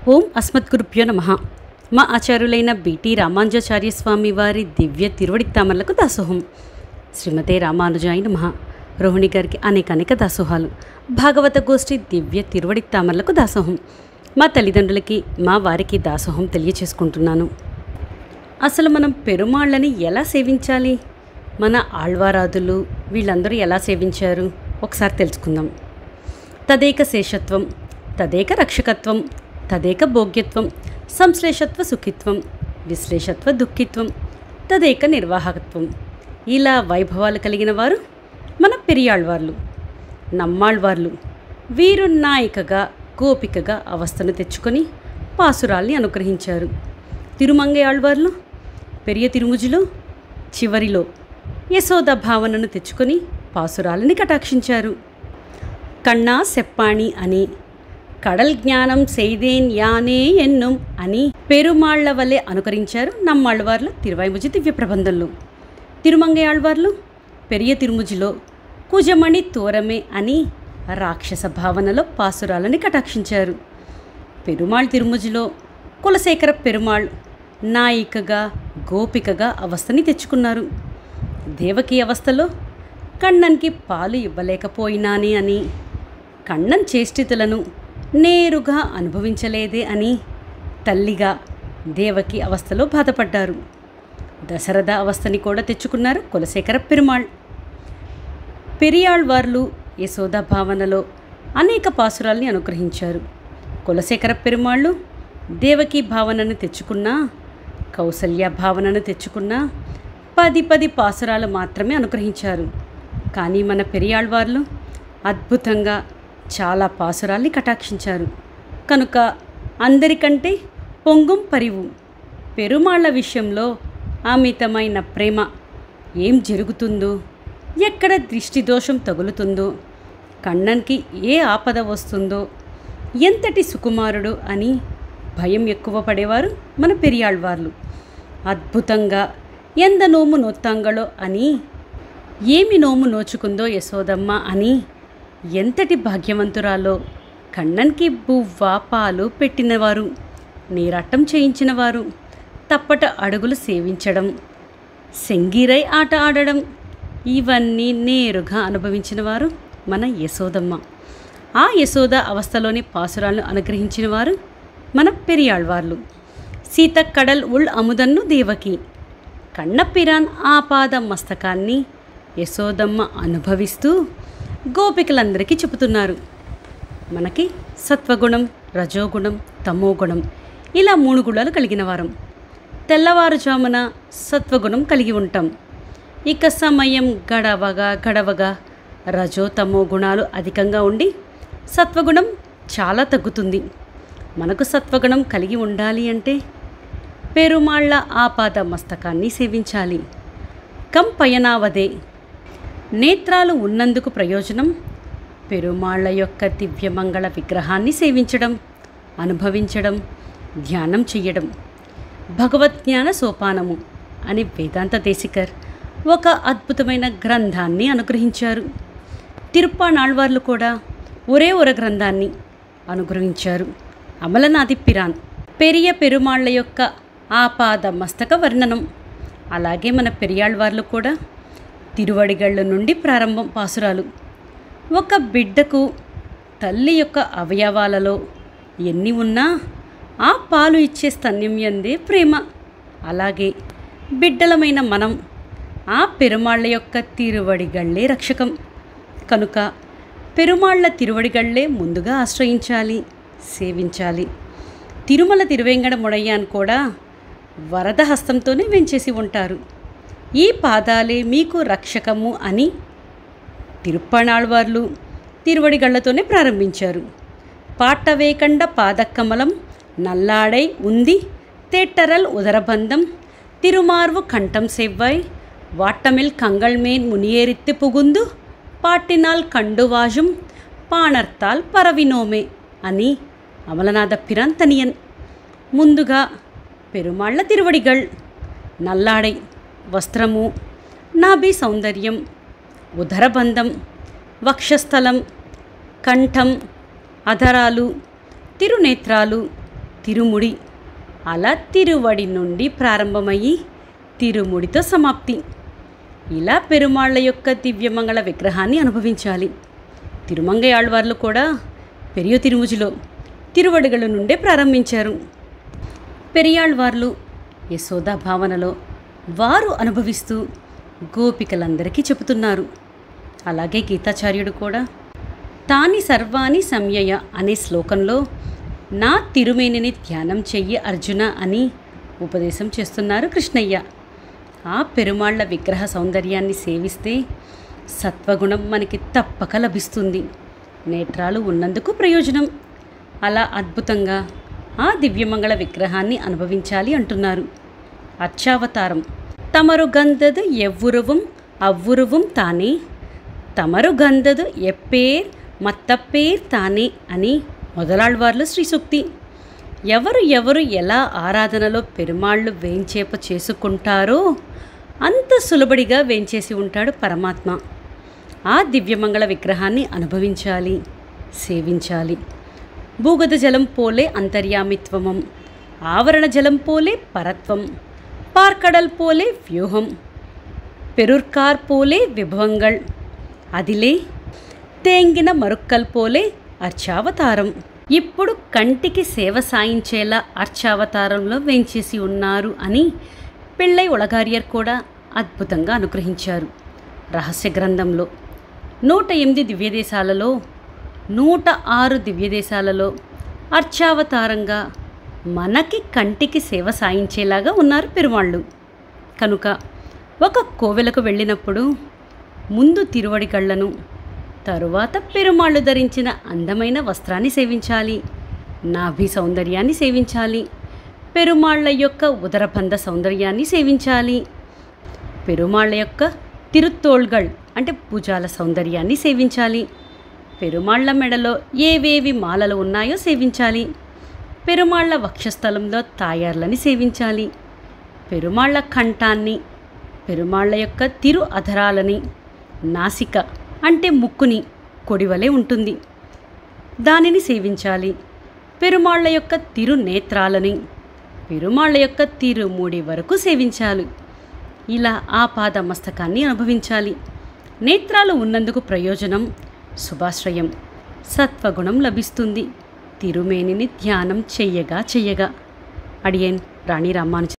ఓం అస్మద్గురుభ్యో నమః. మా ఆచార్యులైన బిటి రామానుజాచార్య స్వామి వారి దివ్య తిరువడి తామరలకు దాసోహం. శ్రీమతే రామానుజాయ నమః. రోహిణి గారికి అనేక దాసోహాలు. భాగవత గోష్ఠి దివ్య తిరువడి తామరలకు దాసోహం. మా తల్లిదండ్రులకి మా వారికి దాసోహం తెలియచేసుకుంటున్నాను. అసలు మనం పెరుమాళ్ళని ఎలా సేవించాలి, మన ఆళ్వారాదులు వీళ్ళందరూ ఎలా సేవించారు ఒకసారి తెలుసుకుందాం. తదేక శేషత్వం, తదేక రక్షకత్వం, తదేక భోగ్యత్వం, సంశ్లేషత్వ సుఖిత్వం, విశ్లేషత్వ దుఃఖిత్వం, తదేక నిర్వాహకత్వం. ఇలా వైభవాలు కలిగిన వారు మన పెరియాళ్వార్లు, నమ్మాళ్వార్లు. వీరు నాయికగా గోపికగా అవస్థను తెచ్చుకొని పాసురాల్ని అనుగ్రహించారు. తిరుమంగై ఆళ్వార్లు పెరియ తిరుముజిలో చివరిలో యశోద భావనను తెచ్చుకొని పాసురాలని కటాక్షించారు. కన్నా సెప్పాణి అని, కడల్ జ్ఞానం సెయ్దేన్ యానే ఎన్నుం అని పెరుమాళ్ల వలె అనుకరించారు నమ్మాళ్వార్లు తిరువైముజి దివ్య ప్రబంధంలో. తిరుమంగై ఆళ్వార్లు పెరియ తిరుముజిలో కుజమణి తోరమే అని రాక్షస భావనలో పాసురాలని కటాక్షించారు. పెరుమాళ్ తిరుముజిలో కులశేఖర పెరుమాళ్ నాయికగా గోపికగా అవస్థని తెచ్చుకున్నారు. దేవకి అవస్థలో కണ്ണన్కి పాలు ఇవ్వలేకపోయినానే అని, కണ്ണన్ చేష్టితులను నేరుగా అనుభవించలేదే అని తల్లిగా దేవకి అవస్థలో బాధపడ్డారు. దశరథ అవస్థని కూడా తెచ్చుకున్నారు కులశేఖర పెరుమాళ్. పెరియాళ్వార్లు యశోద భావనలో అనేక పాసురాల్ని అనుగ్రహించారు. కులశేఖర పెరుమాళ్ళు దేవకి భావనను తెచ్చుకున్నా, కౌసల్య భావనను తెచ్చుకున్నా 10 పాసురాలు మాత్రమే అనుగ్రహించారు. కానీ మన పెరియాళ్వార్లు అద్భుతంగా చాలా పాసురాల్ని కటాక్షించారు. కనుక అందరికంటే పొంగుం పరివు పెరుమాళ్ల విషయంలో అమితమైన ప్రేమ. ఏం జరుగుతుందో, ఎక్కడ దృష్టి దోషం తగులుతుందో, కണ്ണన్కి ఏ ఆపద వస్తుందో, ఎంతటి సుకుమారుడు అని భయం ఎక్కువ పడేవారు మన పెరియాళ్వార్లు. అద్భుతంగా ఎంద నోము నొత్తాంగళో అని, ఏమి నోము నోచుకుందో యశోదమ్మ అని, ఎంతటి భాగ్యవంతురాలో, కണ്ണన్కి బువ్వ పాలు పెట్టినవారు, నీరాటం చేయించినవారు, తప్పట అడుగులు సేవించడం, సెంగిరై ఆట ఆడడం, ఇవన్నీ నేరుగా అనుభవించినవారు మన యశోదమ్మ. ఆ యశోద అవస్థలోని పాసురాలను అనుగ్రహించిన వారు మన పెరియాళ్వార్లు. సీత కడల్ ఉళ్ అముదన్ను దేవకి, కన్నపిరాన్ ఆపాద మస్తకాన్ని యశోదమ్మ అనుభవిస్తూ గోపికలందరికీ చెబుతున్నారు. మనకి సత్వగుణం, రజోగుణం, తమోగుణం ఇలా 3 గుణాలు కలిగిన వారం. తెల్లవారుజామున సత్వగుణం కలిగి ఉంటాం. ఇక సమయం గడవగా రజో తమో గుణాలు అధికంగా ఉండి సత్వగుణం చాలా తగ్గుతుంది. మనకు సత్వగుణం కలిగి ఉండాలి అంటే పెరుమాళ్ల ఆపాద మస్తకాన్ని సేవించాలి. కంపయనావదే, నేత్రాలు ఉన్నందుకు ప్రయోజనం పెరుమాళ్ల యొక్క దివ్యమంగళ విగ్రహాన్ని సేవించడం, అనుభవించడం, ధ్యానం చెయ్యడం. భగవద్జ్ఞాన సోపానము అని వేదాంత దేశికర్ ఒక అద్భుతమైన గ్రంథాన్ని అనుగ్రహించారు. తిరుప్పాణాళ్వార్లు కూడా ఒరే గ్రంథాన్ని అనుగ్రహించారు. అమలనాది పిరాన్ పెరియ పెరుమాళ్ల యొక్క ఆపాద మస్తక వర్ణనం. అలాగే మన పెరియాళ్వార్లు కూడా తిరువడిగళ్ళ నుండి ప్రారంభం పాసురాలు. ఒక బిడ్డకు తల్లి యొక్క అవయవాలలో ఎన్ని ఉన్నా ఆ పాలు ఇచ్చే స్తన్యం యందే ప్రేమ. అలాగే బిడ్డలమైన మనం ఆ పెరుమాళ్ల యొక్క తిరువడిగళ్ళే రక్షకం. కనుక పెరుమాళ్ల తిరువడిగళ్ళే ముందుగా ఆశ్రయించాలి, సేవించాలి. తిరుమల తిరువేంగడ ముడయ్యాన్ కూడా వరద హస్తంతోనే వెంచేసి ఉంటారు. ఈ పాదాలే మీకు రక్షకము అని తిరుప్పణాళ్వార్లు తిరువడిగళ్లతోనే ప్రారంభించారు. పాట్టవేకండ పాదకమలం నల్లాడై ఉంది తేట్టరల్ ఉదరబంధం తిరుమార్వు కంఠం సెవ్వాయ్ వాట్టమిల్ కంగళ్మేన్ మునియేరిత్తి పుగుందు పాట్టినాల్ కండువాజుం పాణర్తాల్ పరవినోమే అని అమలనాథ పిరాన్ తనియన్. ముందుగా పెరుమాళ్ల తిరువడిగళ్ నల్లాడై వస్త్రము, నాభి సౌందర్యం, ఉదరబంధం, వక్షస్థలం, కంఠం, అధరాలు, తిరునేత్రాలు, తిరుముడి. అలా తిరువడి నుండి ప్రారంభమయ్యి తిరుముడితో సమాప్తి. ఇలా పెరుమాళ్ళ యొక్క దివ్యమంగళ విగ్రహాన్ని అనుభవించాలి. తిరుమంగై ఆళ్వార్లు కూడా పెరియ తిరుముజిలో తిరువడిగల నుండే ప్రారంభించారు. పెరియాళ్వార్లు యశోదా భావనలో వారు అనుభవిస్తూ గోపికలందరికీ చెబుతున్నారు. అలాగే గీతాచార్యుడు కూడా తాని సర్వాణి సంయయ అనే శ్లోకంలో నా తిరుమేనిని ధ్యానం చెయ్యి అర్జున అని ఉపదేశం చేస్తున్నారు కృష్ణయ్య. ఆ పెరుమాళ్ల విగ్రహ సౌందర్యాన్ని సేవిస్తే సత్వగుణం మనకి తప్పక లభిస్తుంది. నేత్రాలు ఉన్నందుకు ప్రయోజనం. అలా అద్భుతంగా ఆ దివ్యమంగళ విగ్రహాన్ని అనుభవించాలి అంటున్నారు. అర్చావతారం తమరు గంధదు ఎవ్వురుவும் అవ్వురుவும் తానే తమరు గంధదు ఎప్పేర్ మత్తప్పేర్ తానే అని మొదలాళ్వార్లు శ్రీ సూక్తి. ఎవరు ఎలా ఆరాధనలో పెరుమాళ్ళు వేంచేప చేసుకుంటారో అంత సులభడిగా వేంచేసి ఉంటాడు పరమాత్మ. ఆ దివ్యమంగళ విగ్రహాన్ని అనుభవించాలి, సేవించాలి. భూగత జలం పోలే అంతర్యామిత్వమం, ఆవరణ జలం పోలే పరత్వం, పార్కడల్ పోలే వ్యూహం, పెరుర్కార్ పోలే విభవంగళ్, అదిలే తేంగిన మరుక్కల్ పోలే అర్చావతారం. ఇప్పుడు కంటికి సేవ సాయించేలా అర్చావతారంలో వేంచేసి ఉన్నారు అని పిళ్ళై ఒళగారియర్ కూడా అద్భుతంగా అనుగ్రహించారు. రహస్య గ్రంథంలో 108 దివ్యదేశాలలో 106 దివ్యదేశాలలో అర్చావతారంగా మనకి కంటికి సేవ సాయించేలాగా ఉన్నారు పెరుమాళ్ళు. కనుక ఒక కోవెలకు వెళ్ళినప్పుడు ముందు తిరువడిగళ్లను, తరువాత పెరుమాళ్ళు ధరించిన అందమైన వస్త్రాన్ని సేవించాలి, నాభి సౌందర్యాన్ని సేవించాలి, పెరుమాళ్ళ యొక్క ఉదరబంధ సౌందర్యాన్ని సేవించాలి, పెరుమాళ్ళ యొక్క తిరుత్తోళ్గళ్ అంటే భుజాల సౌందర్యాన్ని సేవించాలి, పెరుమాళ్ళ మెడలో ఏవేవి మాలలు ఉన్నాయో సేవించాలి, పెరుమాళ్ళ వక్షస్థలంలో తాయార్లని సేవించాలి, పెరుమాళ్ళ కంఠాన్ని, పెరుమాళ్ళ యొక్క తిరు అధరాలని, నాసిక అంటే ముక్కుని కొడివలే ఉంటుంది దానిని సేవించాలి, పెరుమాళ్ళ యొక్క తిరు నేత్రాలని, పెరుమాళ్ళ యొక్క తిరుముడి వరకు సేవించాలి. ఇలా ఆ పాద మస్తకాన్ని అనుభవించాలి. నేత్రాలు ఉన్నందుకు ప్రయోజనం శుభాశ్రయం, సత్వగుణం లభిస్తుంది. తిరుమేనిని ధ్యానం చెయ్యగా అడియేన్ రాణి రామానుజ.